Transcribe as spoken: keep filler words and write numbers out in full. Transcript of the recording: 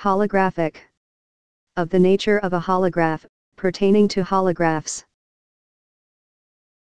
Holographic. Of the nature of a holograph, pertaining to holographs.